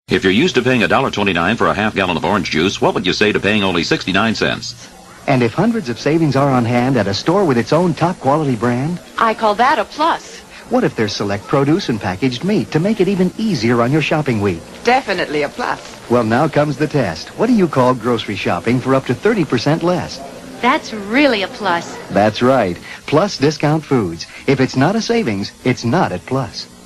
If you're used to paying $1.29 for a half gallon of orange juice, what would you say to paying only 69 cents? And if hundreds of savings are on hand at a store with its own top-quality brand? I call that a plus. What if there's select produce and packaged meat to make it even easier on your shopping week? Definitely a plus. Well, now comes the test. What do you call grocery shopping for up to 30% less? That's really a plus. That's right. Plus Discount Foods. If it's not a savings, it's not at Plus.